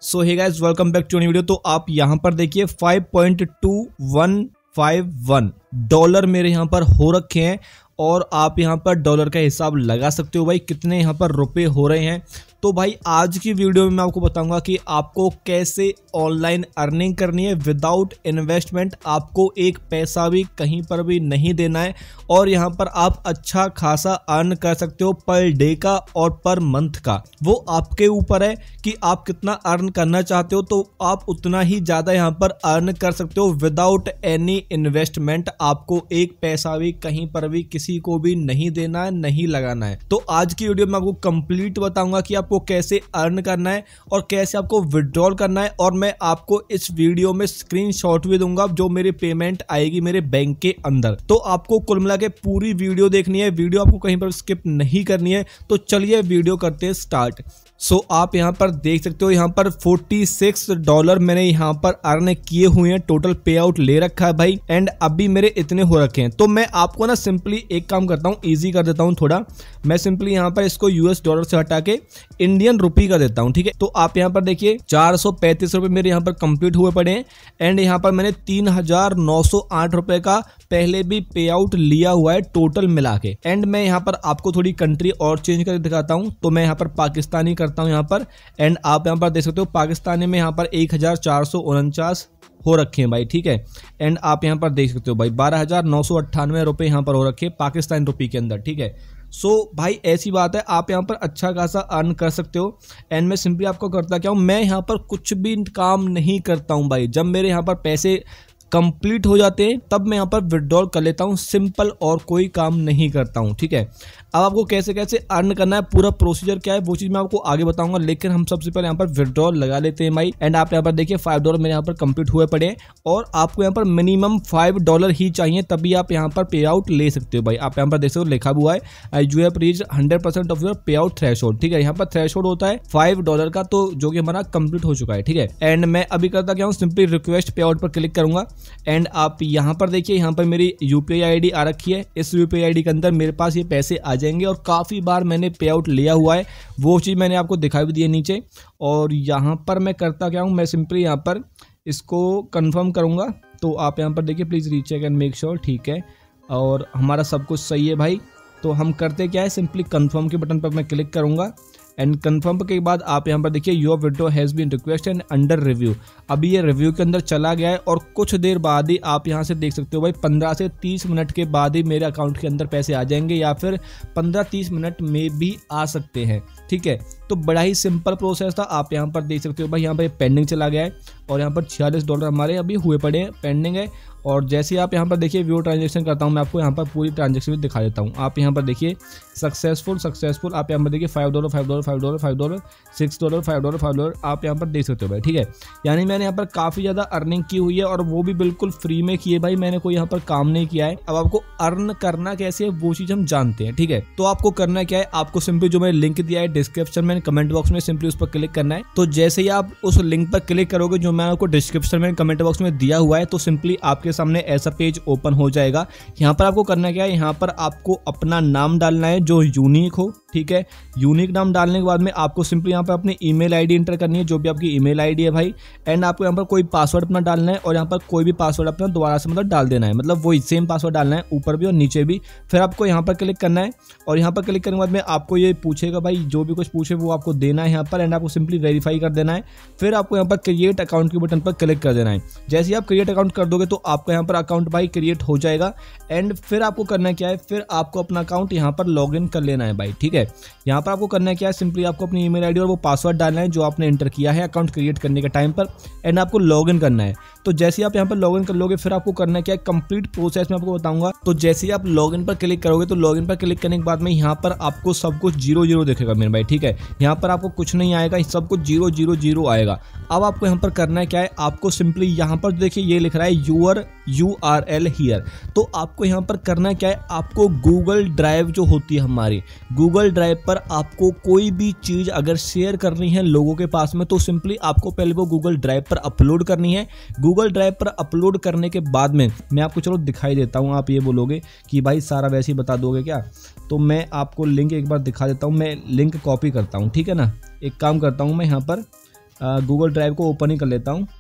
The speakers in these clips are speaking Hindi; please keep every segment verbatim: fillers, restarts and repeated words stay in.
So hey guys, welcome back to new video. तो आप यहाँ पर देखिए five point two one five one dollar मेरे यहाँ पर हो रखे हैं और आप यहाँ पर डॉलर का हिसाब लगा सकते हो भाई कितने यहाँ पर रुपए हो रहे हैं। तो भाई आज की वीडियो में मैं आपको बताऊंगा कि आपको कैसे ऑनलाइन अर्निंग करनी है विदाउट इन्वेस्टमेंट। आपको एक पैसा भी कहीं पर भी नहीं देना है और यहाँ पर आप अच्छा खासा अर्न कर सकते हो पर डे का और पर मंथ का। वो आपके ऊपर है कि आप कितना अर्न करना चाहते हो, तो आप उतना ही ज़्यादा यहाँ पर अर्न कर सकते हो विदाउट एनी इन्वेस्टमेंट। आपको एक पैसा भी कहीं पर भी किसी को भी नहीं देना है, नहीं लगाना है। तो आज की वीडियो में आपको कंप्लीट बताऊंगा कि आपको कैसे अर्न करना है और कैसे आपको विड्रॉल करना है, और मैं आपको इस वीडियो में स्क्रीनशॉट भी दूंगा जो मेरी पेमेंट आएगी मेरे बैंक के अंदर। तो आपको कुल मिला के पूरी वीडियो देखनी है, वीडियो आपको कहीं पर स्किप नहीं करनी है। तो चलिए वीडियो करते हैं स्टार्ट। सो so, आप यहाँ पर देख सकते हो यहाँ पर छियालीस डॉलर मैंने यहाँ पर अर्न किए हुए हैं, टोटल पे आउट ले रखा है भाई। एंड अभी मेरे इतने हो रखे हैं। तो मैं आपको ना सिंपली एक काम करता हूँ, इजी कर देता हूँ थोड़ा। मैं सिंपली यहाँ पर इसको यूएस डॉलर से हटा के इंडियन रुपी कर देता हूँ, ठीक है। तो आप यहाँ पर देखिए चार सौ पैंतीस रुपए मेरे यहाँ पर कंप्लीट हुए पड़े हैं। एंड यहाँ पर मैंने तीन हजार नौ सौ आठ रुपए का पहले भी पे आउट लिया हुआ है टोटल मिला के। एंड मैं यहाँ पर आपको थोड़ी कंट्री और चेंज करके दिखाता हूँ। तो मैं यहाँ पर पाकिस्तानी करता हूँ यहाँ पर। एंड आप यहाँ पर देख सकते हो पाकिस्तानी में यहाँ पर एक हजार चार सौ उनचास हो रखे हैं भाई, ठीक है। एंड आप यहाँ पर देख सकते हो भाई बारह हजार नौ सौ अट्ठानवे रुपए यहाँ पर हो रखे हैं पाकिस्तानी रुपये के अंदर, ठीक है। सो so, भाई ऐसी बात है, आप यहाँ पर अच्छा खासा अर्न कर सकते हो। एंड मैं सिंपली आपको करता क्या हूँ, मैं यहाँ पर कुछ भी काम नहीं करता हूँ भाई। जब मेरे यहाँ पर पैसे कंप्लीट हो जाते हैं तब मैं यहाँ पर विड्रॉल कर लेता हूँ, सिंपल, और कोई काम नहीं करता हूँ, ठीक है। अब आपको कैसे कैसे अर्न करना है, पूरा प्रोसीजर क्या है, वो चीज़ मैं आपको आगे बताऊंगा। लेकिन हम सबसे पहले यहाँ पर विड्रॉल लगा लेते हैं भाई। एंड आप यहाँ पर देखिए फाइव डॉलर मेरे यहाँ पर कंप्लीट हुए पड़े हैं और आपको यहाँ पर मिनिमम फाइव डॉलर ही चाहिए तभी आप यहाँ पर पे आउट ले सकते हो भाई। आप यहाँ पर देख सकते हो लिखा हुआ है you have reached hundred percent of your payout threshold, ठीक है। यहाँ पर थ्रेशोल्ड होता है फाइव डॉलर का, तो जो कि हमारा कंप्लीट हो चुका है, ठीक है। एंड मैं अभी करता क्या हूँ, सिंपली रिक्वेस्ट पे आउट पर क्लिक करूंगा। एंड आप यहाँ पर देखिए यहाँ पर मेरी यूपीआई आईडी आ रखी है। इस यूपीआई आईडी के अंदर मेरे पास ये पैसे आ जाएंगे और काफी बार मैंने पे आउट लिया हुआ है, वो चीज मैंने आपको दिखाई भी दी है नीचे। और यहाँ पर मैं करता क्या हूँ, मैं सिंपली यहाँ पर इसको कंफर्म करूंगा। तो आप यहाँ पर देखिए please recheck and make sure, ठीक है। और हमारा सब कुछ सही है भाई। तो हम करते क्या है, सिंपली कंफर्म के बटन पर मैं क्लिक करूंगा। एंड कंफर्म के बाद आप यहाँ पर देखिए your withdraw has been request and under review. अभी ये रिव्यू के अंदर चला गया है और कुछ देर बाद ही आप यहाँ से देख सकते हो भाई पंद्रह से तीस मिनट के बाद ही मेरे अकाउंट के अंदर पैसे आ जाएंगे, या फिर पंद्रह तीस मिनट में भी आ सकते हैं, ठीक है। तो बड़ा ही सिंपल प्रोसेस था। आप यहाँ पर देख सकते हो भाई यहाँ पर पेंडिंग चला गया है और यहाँ पर छियालीस डॉलर हमारे अभी हुए पड़े हैं, पेंडिंग है। और जैसे आप यहाँ पर देखिए व्यू ट्रांजेक्शन करता हूँ, मैं आपको यहाँ पर पूरी ट्रांजेक्शन भी दिखा देता हूँ। आप यहाँ पर देखिए सक्सेसफुल सक्सेसफुल आप यहाँ पर देखिए five dollar five dollar five dollar five dollar six dollar five dollar five dollar आप यहाँ पर देख सकते हो भाई, ठीक है। यानी मैंने यहाँ पर काफ़ी ज़्यादा अर्निंग की हुई है और वो भी बिल्कुल फ्री में की है भाई, मैंने कोई यहाँ पर काम नहीं किया है। अब आपको अर्न करना कैसे है वो चीज़ हम जानते हैं, ठीक है। तो आपको करना क्या है, आपको सिंपली जो मैंने लिंक दिया है डिस्क्रिप्शन में कमेंट बॉक्स में, सिंपली उस पर क्लिक करना है। तो जैसे ही आप उस लिंक पर क्लिक करोगे जो मैं आपको डिस्क्रिप्शन में कमेंट बॉक्स में दिया हुआ है, तो सिंपली आपके सामने ऐसा पेज ओपन हो जाएगा। यहाँ पर आपको करना क्या है, यहाँ पर आपको अपना नाम डालना है जो यूनिक हो, ठीक है। यूनिक नाम डालने के बाद में आपको सिंपली यहाँ पर अपनी ईमेल आईडी एंटर करनी है, जो भी आपकी ईमेल आईडी है भाई। एंड आपको यहाँ पर कोई पासवर्ड अपना डालना है और यहाँ पर कोई भी पासवर्ड अपना दोबारा से मतलब डाल देना है, मतलब वही सेम पासवर्ड डालना है ऊपर भी और नीचे भी। फिर आपको यहाँ पर क्लिक करना है और यहाँ पर क्लिक करने के बाद में आपको ये पूछेगा भाई, जो भी कुछ पूछे वो आपको देना है यहाँ पर। एंड आपको सिंपली वेरीफाई कर देना है। फिर आपको यहाँ पर क्रिएट अकाउंट के बटन पर क्लिक कर देना है। जैसे ही आप क्रिएट अकाउंट कर दोगे तो आपका यहाँ पर अकाउंट भाई क्रिएट हो जाएगा। एंड फिर आपको करना क्या है, फिर आपको अपना अकाउंट यहाँ पर लॉग इन कर लेना है भाई, ठीक है। यहाँ पर आपको करना क्या है, सिंपली आपको अपनी ईमेल आईडी और वो पासवर्ड डालना है जो आपने एंटर किया है अकाउंट क्रिएट करने के टाइम पर। एंड आपको लॉग इन करना है। तो जैसे ही आप यहाँ पर लॉग इन कर लोगे फिर आपको करना क्या है, कंप्लीट प्रोसेस में आपको बताऊंगा। तो जैसे ही आप लॉग इन पर क्लिक करोगे तो लॉग इन पर क्लिक करने के बाद में यहाँ पर आपको सब कुछ जीरो जीरो दिखेगा मेरे भाई, ठीक है। यहाँ पर आपको कुछ नहीं आएगा, सब कुछ जीरो जीरो जीरो आएगा। अब आपको यहाँ पर करना क्या है, आपको सिंपली यहाँ पर देखिए ये लिख रहा है your U R L here. तो आपको यहाँ पर करना क्या है, आपको गूगल ड्राइव जो होती है हमारी, गूगल ड्राइव पर आपको कोई भी चीज़ अगर शेयर करनी है लोगों के पास में तो सिंपली आपको पहले वो गूगल ड्राइव पर अपलोड करनी है। गूगल ड्राइव पर अपलोड करने के बाद में मैं आपको चलो दिखाई देता हूँ। आप ये बोलोगे कि भाई सारा वैसे ही बता दोगे क्या, तो मैं आपको लिंक एक बार दिखा देता हूँ। मैं लिंक कॉपी करता हूँ, ठीक है ना। एक काम करता हूँ मैं यहाँ पर गूगल ड्राइव को ओपन ही कर लेता हूँ,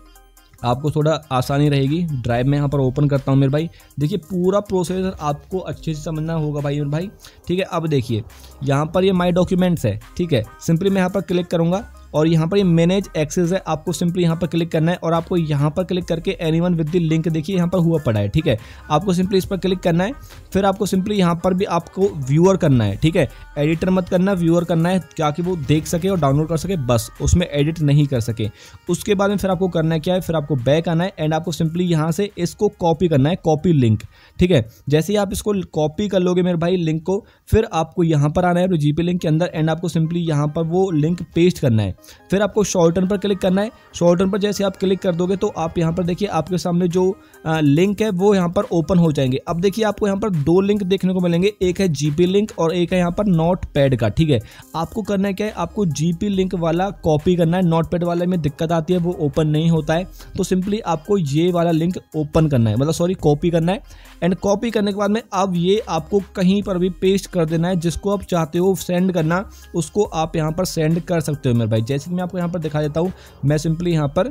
आपको थोड़ा आसानी रहेगी। ड्राइव में यहाँ पर ओपन करता हूँ मेरे भाई। देखिए पूरा प्रोसेस आपको अच्छे से समझना होगा भाई मेरे भाई, ठीक है। अब देखिए यहाँ पर ये माय डॉक्यूमेंट्स है, ठीक है। सिंपली मैं यहाँ पर क्लिक करूँगा और यहाँ पर ये मैनेज एक्सेस है, आपको सिंपली यहाँ पर क्लिक करना है और आपको यहाँ पर क्लिक करके एनीवन विद द लिंक, देखिए यहाँ पर हुआ पड़ा है, ठीक है। आपको सिंपली इस पर क्लिक करना है, फिर आपको सिंपली यहाँ पर भी आपको व्यूअर करना है, ठीक है। एडिटर मत करना, व्यूअर करना है, क्या कि वो देख सके और डाउनलोड कर सके, बस उसमें एडिट नहीं कर सके। उसके बाद में फिर आपको करना है क्या है, फिर आपको बैक आना है एंड आपको सिंपली यहाँ से इसको कॉपी करना है, कॉपी लिंक, ठीक है। जैसे ही आप इसको कॉपी कर लोगे मेरे भाई लिंक को, फिर आपको यहाँ पर आना है जीपे लिंक के अंदर एंड आपको सिंपली यहाँ पर वो लिंक पेस्ट करना है। फिर आपको शॉर्टन पर क्लिक करना है। शॉर्टन पर जैसे आप क्लिक कर दोगे तो आप यहाँ पर देखिए आपके सामने जो आ, लिंक है वो यहाँ पर ओपन हो जाएंगे। अब देखिए आपको यहाँ पर दो लिंक देखने को मिलेंगे, एक है जीपी लिंक और एक है यहाँ पर नोट पैड का, ठीक है। आपको करना है क्या है, आपको जीपी लिंक वाला कॉपी करना है, नोट पैड वाले में दिक्कत आती है, वो ओपन नहीं होता है। तो सिंपली आपको ये वाला लिंक ओपन करना है, मतलब सॉरी कॉपी करना है एंड कॉपी करने के बाद में अब ये आपको कहीं पर भी पेस्ट कर देना है। जिसको आप चाहते हो सेंड करना, उसको आप यहाँ पर सेंड कर सकते हो मेरे भाई। जैसे कि मैं आपको यहाँ पर दिखा देता हूँ, मैं सिंपली यहाँ पर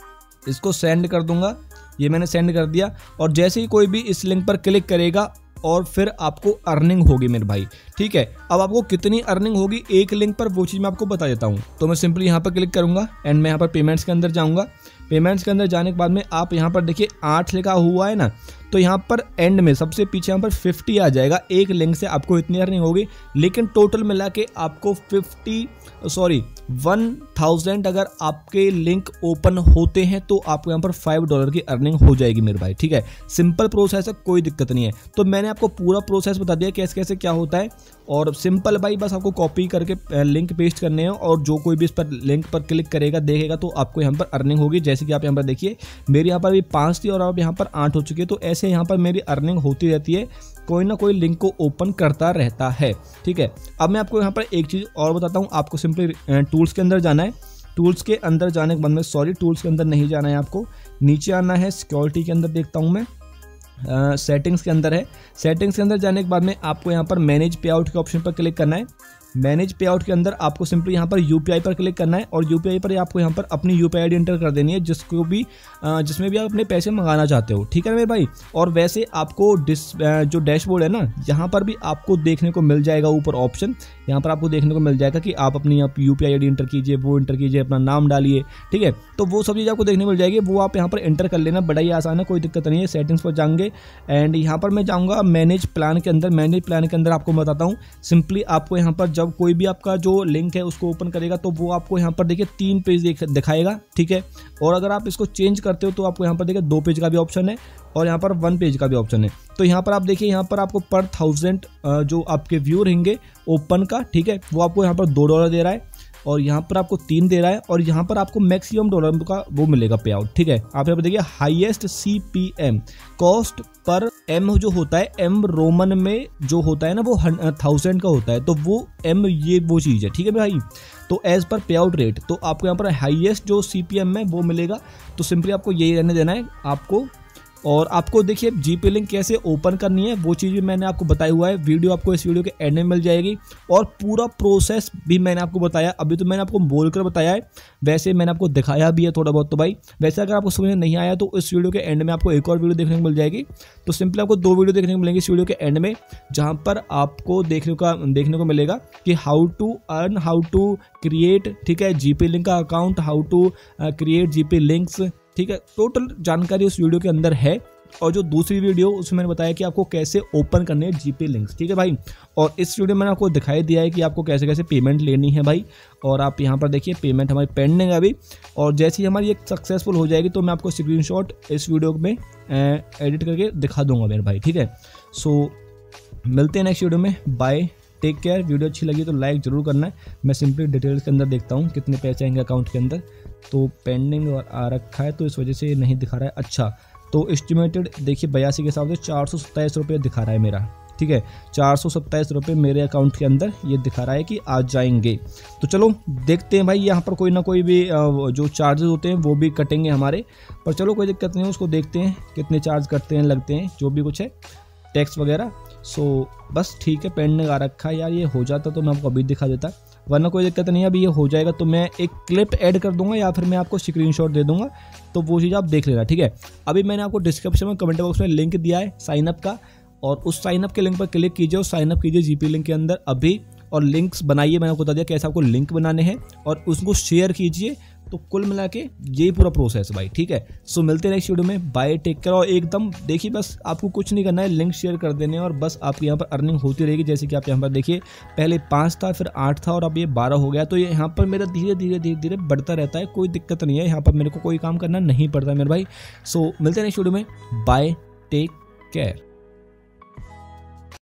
इसको सेंड कर दूंगा, ये मैंने सेंड कर दिया और जैसे ही कोई भी इस लिंक पर क्लिक करेगा और फिर आपको अर्निंग होगी मेरे भाई, ठीक है। अब आपको कितनी अर्निंग होगी एक लिंक पर, वो चीज़ मैं आपको बता देता हूँ। तो मैं सिंपली यहाँ पर क्लिक करूँगा एंड मैं यहाँ पर पेमेंट्स के अंदर जाऊँगा। पेमेंट्स के अंदर जाने के बाद में आप यहाँ पर देखिए आठ लिखा हुआ है ना, तो यहाँ पर एंड में सबसे पीछे यहाँ पर फिफ्टी आ जाएगा। एक लिंक से आपको इतनी अर्निंग होगी, लेकिन टोटल मिला के आपको फिफ्टी सॉरी वन थाउजेंड अगर आपके लिंक ओपन होते हैं तो आपको यहाँ पर फाइव डॉलर की अर्निंग हो जाएगी मेरे भाई, ठीक है। सिंपल प्रोसेस है, कोई दिक्कत नहीं है। तो मैंने आपको पूरा प्रोसेस बता दिया कैसे कैसे क्या होता है और सिंपल भाई, बस आपको कॉपी करके लिंक पेस्ट करने हैं और जो कोई भी इस पर लिंक पर क्लिक करेगा देखेगा तो आपको यहाँ पर अर्निंग होगी। जैसे कि आप यहाँ पर देखिए मेरी यहाँ पर भी पाँच थी और अब यहाँ पर आठ हो चुकी है, तो ऐसे यहाँ पर मेरी अर्निंग होती रहती है, कोई ना कोई लिंक को ओपन करता रहता है, ठीक है। अब मैं आपको यहाँ पर एक चीज़ और बताता हूँ, आपको सिंपली टूल्स के अंदर जाना है। टूल्स के अंदर जाने के बाद में सॉरी टूल्स के अंदर नहीं जाना है, आपको नीचे आना है, सिक्योरिटी के अंदर देखता हूँ मैं, सेटिंग्स uh, के अंदर है। सेटिंग्स के अंदर जाने के बाद में आपको यहाँ पर मैनेज पे आउट के ऑप्शन पर क्लिक करना है। मैनेज पे आउट के अंदर आपको सिंपली यहाँ पर यूपीआई पर क्लिक करना है और यूपीआई पर आपको यहाँ पर अपनी यूपीआई आईडी एंटर कर देनी है, जिसको भी जिसमें भी आप अपने पैसे मंगाना चाहते हो, ठीक है मेरे भाई। और वैसे आपको डिस जो डैशबोर्ड है ना, यहाँ पर भी आपको देखने को मिल जाएगा ऊपर ऑप्शन, यहाँ पर आपको देखने को मिल जाएगा कि आप अपनी आप यूपीआई आईडी एंटर कीजिए, वो एंटर कीजिए, अपना नाम डालिए, ठीक है। तो वो सब चीज़ आपको देखने को मिल जाएगी, वो आप यहाँ पर एंटर कर लेना, बड़ा ही आसान है, कोई दिक्कत नहीं है। सेटिंग्स पर जाएंगे एंड यहाँ पर मैं जाऊँगा मैनेज प्लान के अंदर। मैनेज प्लान के अंदर आपको बताता हूँ, सिंपली आपको यहाँ पर जब कोई भी आपका जो लिंक है उसको ओपन करेगा तो वो आपको यहाँ पर देखिए तीन पेज दिखाएगा, ठीक है। और अगर आप इसको चेंज करते हो तो आपको यहाँ पर देखिए दो पेज का भी ऑप्शन है और यहाँ पर वन पेज का भी ऑप्शन है। तो यहाँ पर आप देखिए यहाँ पर आपको पर थाउजेंड जो आपके व्यू रहेंगे ओपन का, ठीक है, वो आपको यहाँ पर दो डॉलर दे रहा है और यहाँ पर आपको तीन दे रहा है और यहाँ पर आपको मैक्सिमम डॉलर का वो मिलेगा पे आउट, ठीक है। आप यहाँ पर देखिए highest CPM cost per M जो होता है, एम रोमन में जो होता है ना वो थाउजेंड का होता है, तो वो एम ये वो चीज़ है, ठीक है भाई। तो एज पर पे आउट रेट तो आपको यहाँ पर हाईएस्ट जो सीपीएम है वो मिलेगा। तो सिंपली आपको यही रहने देना है आपको। और आपको देखिए जीपे लिंक कैसे ओपन करनी है वो चीज़ भी मैंने आपको बताया हुआ है, वीडियो आपको इस वीडियो के एंड में मिल जाएगी और पूरा प्रोसेस भी मैंने आपको बताया। अभी तो मैंने आपको बोलकर बताया है, वैसे मैंने आपको दिखाया भी है थोड़ा बहुत। तो भाई वैसे अगर आपको समझ में नहीं आया तो इस वीडियो के एंड में आपको एक और वीडियो देखने को मिल जाएगी। तो सिंपली आपको दो वीडियो देखने को मिलेंगी इस वीडियो के एंड में, जहाँ पर आपको देखने का देखने को मिलेगा कि how to earn, how to create, ठीक है, जीपे लिंक का account, how to create GPay links, ठीक है। टोटल जानकारी उस वीडियो के अंदर है। और जो दूसरी वीडियो उसमें मैंने बताया कि आपको कैसे ओपन करने हैं जीपे लिंक्स, ठीक है भाई। और इस वीडियो में मैंने आपको दिखाई दिया है कि आपको कैसे कैसे पेमेंट लेनी है भाई। और आप यहाँ पर देखिए पेमेंट हमारी पेंडिंग है अभी, और जैसे ही हमारी एक सक्सेसफुल हो जाएगी तो मैं आपको स्क्रीनशॉट इस वीडियो में एडिट करके दिखा दूंगा मेरे भाई, ठीक है। सो मिलते हैं नेक्स्ट वीडियो में, बाय, टेक केयर। वीडियो अच्छी लगी तो लाइक जरूर करना है। मैं सिंपली डिटेल्स के अंदर देखता हूँ कितने पैसे आएंगे अकाउंट के अंदर, तो पेंडिंग और आ रखा है तो इस वजह से नहीं दिखा रहा है। अच्छा, तो एस्टिमेटेड देखिए बयासी के हिसाब से चार सौ सत्ताईस रुपये दिखा रहा है मेरा, ठीक है। चार सौ सत्ताईस रुपये मेरे अकाउंट के अंदर ये दिखा रहा है कि आ जाएंगे। तो चलो देखते हैं भाई, यहाँ पर कोई ना कोई भी जो चार्जेस होते हैं वो भी कटेंगे हमारे, पर चलो कोई दिक्कत नहीं है, उसको देखते हैं कितने चार्ज करते हैं, लगते हैं, जो भी कुछ है, टैक्स वगैरह। सो बस ठीक है, पेंडिंग आ रखा है यार, ये हो जाता तो मैं आपको अभी दिखा देता, वरना कोई दिक्कत नहीं है। अभी ये हो जाएगा तो मैं एक क्लिप ऐड कर दूंगा या फिर मैं आपको स्क्रीनशॉट दे दूंगा, तो वो चीज़ आप देख लेना, ठीक है। अभी मैंने आपको डिस्क्रिप्शन में कमेंट बॉक्स में लिंक दिया है साइनअप का, और उस साइनअप के लिंक पर क्लिक कीजिए और साइनअप कीजिए जीपी लिंक के अंदर अभी, और लिंक्स बनाइए। मैंने आपको बता दिया कैसे आपको लिंक बनाने हैं और उसको शेयर कीजिए। तो कुल मिला के यही पूरा प्रोसेस है भाई, ठीक है। सो मिलते हैं नेक्स्ट वीडियो में, बाय, टेक केयर। और एकदम देखिए, बस आपको कुछ नहीं करना है, लिंक शेयर कर देने और बस आपकी यहाँ पर अर्निंग होती रहेगी। जैसे कि आप यहाँ पर देखिए, पहले पाँच था, फिर आठ था और अब ये बारह हो गया। तो ये यहाँ पर मेरा धीरे धीरे धीरे धीरे बढ़ता रहता है, कोई दिक्कत नहीं है। यहाँ पर मेरे को कोई काम करना नहीं पड़ता मेरे भाई। सो मिलते हैं नेक्स्ट वीडियो में, बाय, टेक केयर।